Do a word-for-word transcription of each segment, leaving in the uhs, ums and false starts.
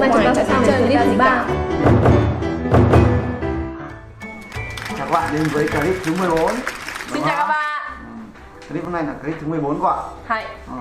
nay chúng ta sẽ sang chơi clip thứ ba. Chào các bạn đến với clip thứ mười bốn. Xin chào các bạn. Clip hôm nay là clip thứ mười bốn các bạn. Hay. Ừ.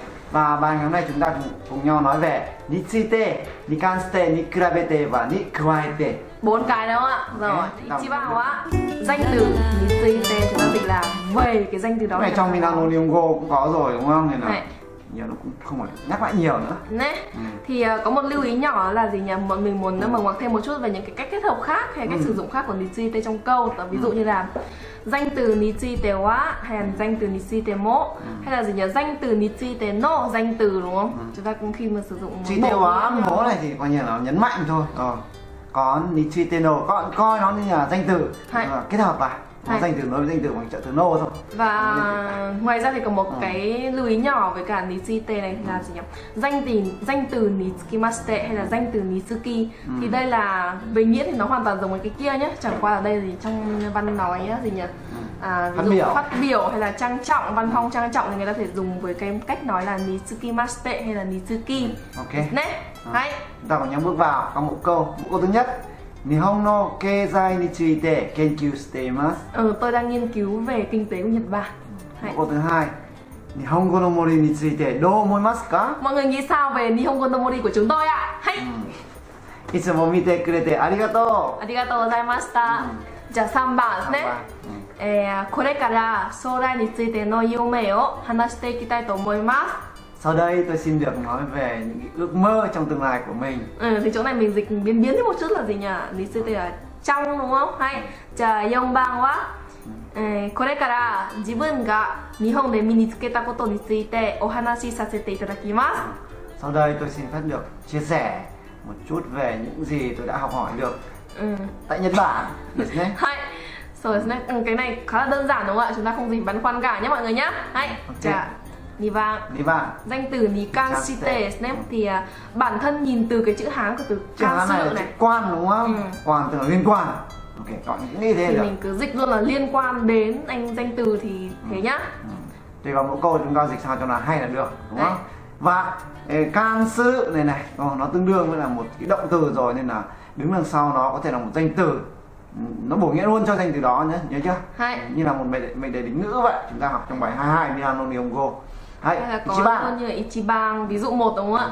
Và bài ngày hôm nay chúng ta cùng, cùng nhau nói về ni tsuite, ni kanshite, ni kurabete và ni kawaete. Bốn cái đúng không ạ? Rồi, okay. chị bảo á, danh từ ni tsuite chúng ta dịch là về cái danh từ đó. Cái này trong Milano Nihongo cũng có rồi đúng không? Nên là này. Nhiều nó cũng không phải nhắc lại nhiều nữa. Nè. Ừ. Thì uh, có một lưu ý nhỏ là gì nhỉ? Bọn mình muốn mở ngoặc thêm một chút về những cái cách kết hợp khác hay cách ừ. sử dụng khác của ni tsuite trong câu. Ví dụ ừ. như là danh từ ni tsuite wa hay là danh từ ni tsuite mo ừ. hay là gì nhỉ? Danh từ ni tsuite no, danh từ đúng không? Ừ. Chúng ta cũng khi mà sử dụng tsuite wa mo này thì coi như là nhấn mạnh thôi. Rồi. Còn ni tsuite no coi coi nó như là danh từ kết hợp lại. Danh từ nói với danh từ bằng trợ từ no thôi. Và ngoài ra thì có một ừ. cái lưu ý nhỏ với cả ni tsuite này là gì nhỉ? Danh từ danh từ ni tsukimashite hay là danh từ ni tsuki ừ. thì đây là về nghĩa thì nó hoàn toàn giống với cái kia nhé. Chẳng qua là đây gì trong văn nói nhá, gì nhỉ? À, phát biểu phát biểu hay là trang trọng, văn phong trang trọng thì người ta thể dùng với cái cách nói là ni tsukimashite hay là ni tsuki. Ok. Nè. Hay. Chúng ta cùng nhau bước vào có một câu, một câu thứ nhất. Nihon no keizai ni tsuite kenkyu shite imasu. Ừ, tôi đang nghiên cứu về kinh tế của Nhật Bản. Câu thứ hai. Nihongo no mori ni tsuite dou omoimasu ka? Mọi người nghĩ sao về Nihongo no mori của chúng tôi ạ? Hay. Ừ. Itsumo mite kurete arigatou. Arigatou gozaimashita.じゃあさんばんですね。えー、これから将来についての夢を話していきたいと思います。 Sau đây tôi xin được nói về những cái ước mơ trong tương lai của mình. Ừ, thì chỗ này mình dịch biến biến thêm một chút là gì nhỉ? Lý sư là trong đúng không? Hay. Chà, bốn番は、えー、これから自分が日本で身につけたことについてお話しさせていただきます。 Sau đây tôi xin phép được chia sẻ một chút về những gì tôi đã học hỏi được ừ. tại Nhật Bản. Hay. Rồi, cái này khá là đơn giản đúng không ạ? Chúng ta không gì băn khoăn cả nhé mọi người nhé. Hay. Chà. Ni vang. Ni vang. Danh từ ni kanshite thì uh, bản thân nhìn từ cái chữ Hán của từ kansu này, này. Quan đúng không? Ừ. Quan từ liên quan. Ok, các bạn nghĩ thế thì được. Mình cứ dịch luôn là liên quan đến anh danh từ thì thế ừ. nhá. Ừ. Thì vào mỗi câu chúng ta dịch sao cho là hay là được đúng không? Và kansu này này nó tương đương với là một cái động từ rồi nên là đứng đằng sau nó có thể là một danh từ. Nó bổ nghĩa luôn cho danh từ đó nhé, nhớ chưa? Hay. Như là một mệnh đề đính ngữ vậy. Chúng ta học trong bài hai mươi hai Milano Nihongo. Hay là có Ichiban. Như là Ichiban, ví dụ một đúng không ạ?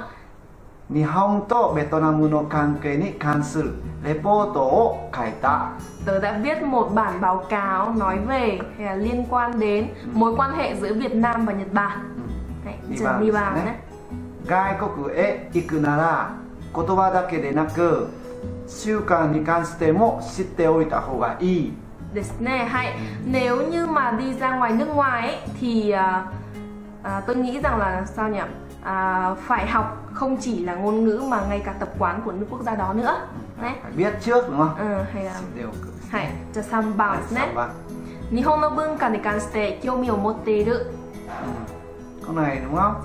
Nihon to Vietnamu no kankei ni kansuru reporto o kaita. Tớ đã viết một bản báo cáo nói về hay là liên quan đến ừ. mối quan hệ giữa Việt Nam và Nhật Bản. Ừ. Niban đấy. Gaikoku e iku nara kotoba dake de naku shūkan ni kanshite mo shitte oita hou ga ii. Hay. Nếu như mà đi ra ngoài nước ngoài ấy, thì uh, À, tôi nghĩ rằng là sao nhỉ? À, phải học không chỉ là ngôn ngữ mà ngay cả tập quán của nước quốc gia đó nữa. Đấy. Phải biết trước đúng không? Ừ, hay là hay. Cho sam bao nhé. Nihon no bunka ni kanshite kyoumi o motte iru. Câu này đúng không?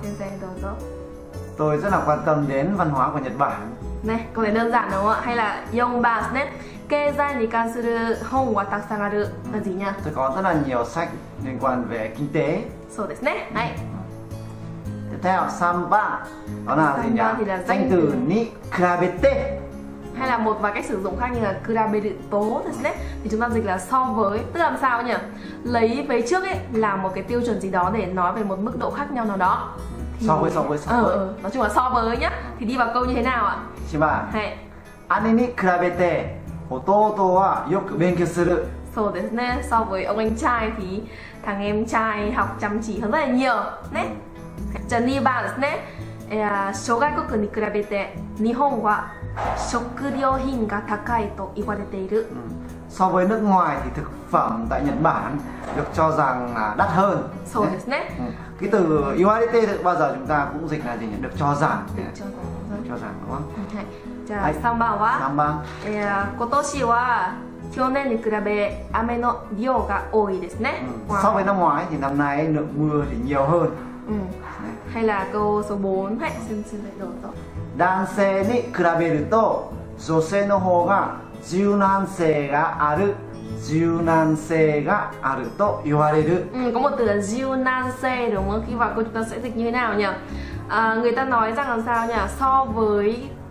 Tôi rất là quan tâm đến văn hóa của Nhật Bản. Này, câu này đơn giản đúng không ạ? Hay là yonban nhé. Keizai ni kansuru hon wa takusan aru là gì nhỉ? Tôi có rất là nhiều sách liên quan về kinh tế. So desu ne. Hay. Tiếp theo sanban đó là gì nhỉ? Là danh từ ni kurabete. Hay là một vài cách sử dụng khác như là kurabeto thì chúng ta dịch là so với, tức là làm sao nhỉ? Lấy vế trước ấy là một cái tiêu chuẩn gì đó để nói về một mức độ khác nhau nào đó. Thì... So với so với so với. Ờ, nói chung là so với nhá. Thì đi vào câu như thế nào ạ? Chị bạn. Hay. Ane ni kurabete ototo wa yoku benkyou suru. So desu ne. So với ông anh trai thì thằng em trai học chăm chỉ hơn rất là nhiều. Ne. Ni ban desu ne. Shōgaikoku ni kurabete Nihon wa shokuryōhin ga takai to iwarete iru. So với nước ngoài thì thực phẩm tại Nhật Bản được cho rằng là đắt hơn. So desu ne. Cái từ iwarete thì bao giờ chúng ta cũng dịch là gì nhỉ? Được cho rằng. Được cho rằng. Cho rằng đúng không? Ja, sam ban wa sanban. Kotoshi wa kyonen ni kurabe ame no ryou ga oi desu ne. So với năm ngoái thì năm nay lượng mưa thì nhiều hơn. Ừ. Hay là câu số bốn. Hãy xin xin lại rồi. Dansei ni kuraberu to jousei no hou ga jiunansei ga aru jiunansei ga aru to iwareru. Ừ, có một từ là jiunansei đúng không? Khi vào câu chúng ta sẽ dịch như thế nào nhỉ? À, người ta nói rằng là sao nhỉ? So với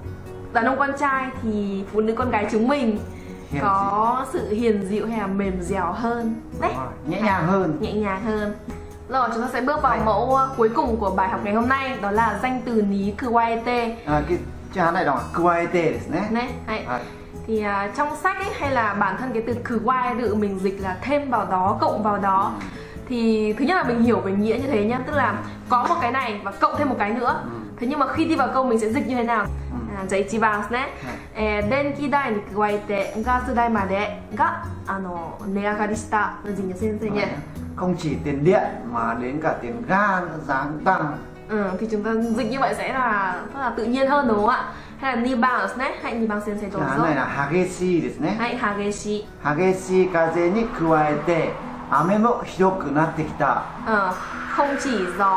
đàn ông con trai thì phụ nữ con gái chúng mình Hiền có sự hiền dịu hay là mềm dẻo hơn đấy, nhẹ nhàng hơn. nhẹ nhàng hơn. Rồi chúng ta sẽ bước vào Đấy. mẫu cuối cùng của bài học ngày hôm nay, đó là danh từ ní kuwaete. À, cái chữ Hán này đọc là kuwaete desu ne. Này, hay. Đấy. Thì uh, trong sách ấy, hay là bản thân cái từ kuwae mình dịch là thêm vào đó, cộng vào đó. Ừ. Thì thứ nhất là mình hiểu về nghĩa như thế nhá, tức là có một cái này và cộng thêm một cái nữa. Ừ. Thế nhưng mà khi đi vào câu mình sẽ dịch như thế nào? Ừ. じゃあいちばんですね。えー電気代に加えてガス代までがあの値上がりしたのgì nhỉ先生nhỉ? Không chỉ tiền điện mà đến cả tiền ga nữa, giá cũng tăng. Ừ, thì chúng ta dịch như vậy sẽ là rất là tự nhiên hơn đúng không ạ? Hay là nibanですね。はい、にばん先生どう Chữ ぞ。 Hán này là hageshi desu ne. はい、激しい。 激しい風に加えて雨もひどくなってきた。 Ờ, không chỉ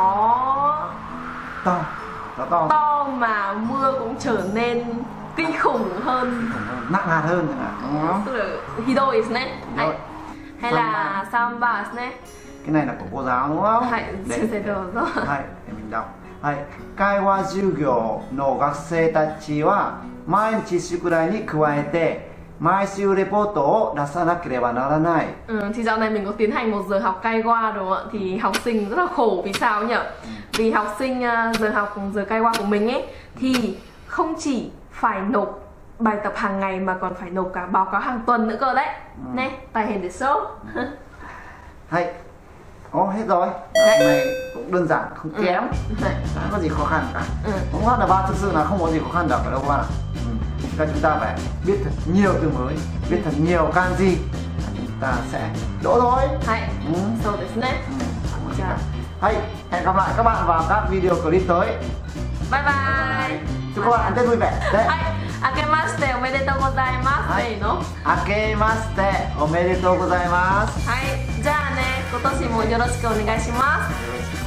gió To, gió to, to mà mưa cũng trở nên kinh khủng hơn, nặng hạt hơn chẳng hạn, đúng không? tức là hidoi desu ne. Hay, Rồi. hay là samba desu ne. Cái này là của cô giáo đúng không? はい、 Để- 先生どうぞ。 はい、để mình đọc. はい、会話授業の学生たちは毎日宿題に加えて毎週レポートを出さなければならない。 Ừ, thì dạo này mình có tiến hành một giờ học cai qua đúng không ạ? Thì học sinh rất là khổ, vì sao nhỉ? Vì học sinh uh, giờ học giờ cai qua của mình ấy thì không chỉ phải nộp bài tập hàng ngày mà còn phải nộp cả báo cáo hàng tuần nữa cơ đấy. Nè, tài hình để số. Hay, ồ hết rồi. Đấy. Đợt này cũng đơn giản, không kém, Đấy. không có gì khó khăn cả. Ừ. Không hát là ba thực sự là không có gì khó khăn được ở đâu các bạn ạ. Ừ. Các chúng ta phải biết thật nhiều từ mới, biết thật nhiều kanji, chúng ta sẽ đỗ thôi. はい、 Ừ. そうですね。 Ừ. じゃあ、 Hay, hẹn gặp lại các bạn vào các video clip tới. バイバイ。 Chúc các bạn ăn Tết vui vẻ. Đấy. はい、明けましておめでとうございます。 はいせーの。 明けましておめでとうございます。 はい、じゃあね、今年もよろしくお願いします。 よろしく